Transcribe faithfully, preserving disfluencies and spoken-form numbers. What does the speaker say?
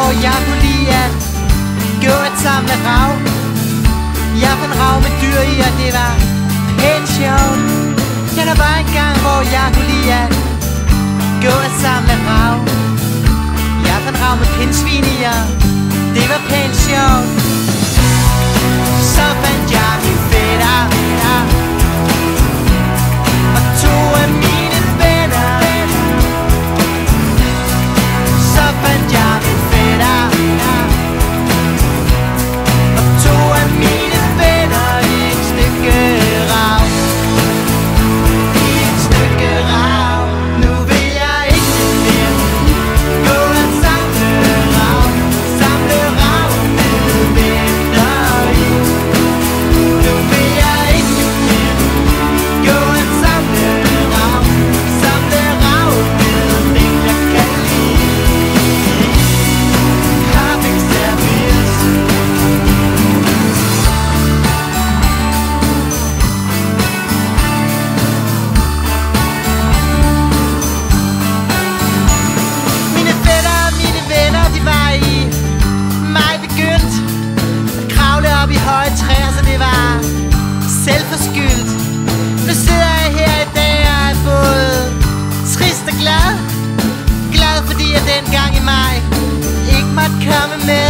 hvor jeg kunne lide at gå at samle rav. Jeg fandt rav med dyr i, og det var pænt sjovt. Ja, der var en gang, hvor jeg kunne lide at gå at samle rav. Jeg fandt rav med pindsvin i, og det var pænt sjovt. Så fandt jeg min fætter og to af mine venner. Så fandt jeg min fætter og to af mine venner i et stykke rav. I et stykke rav. Nu vil jeg ikke mere gå og samle rav. Samle rav med venner i. Nu vil jeg ikke mere gå og samle rav. Samle rav med dem jeg kan lide. Perfect service. Mine fætter og mine venner, de var i maj begyndt at kravle op i høje træer, så det var selvforskyldt. Nu sidder jeg her i dag og er både trist og glad. Glad fordi jeg dengang i maj ikke måtte komme med.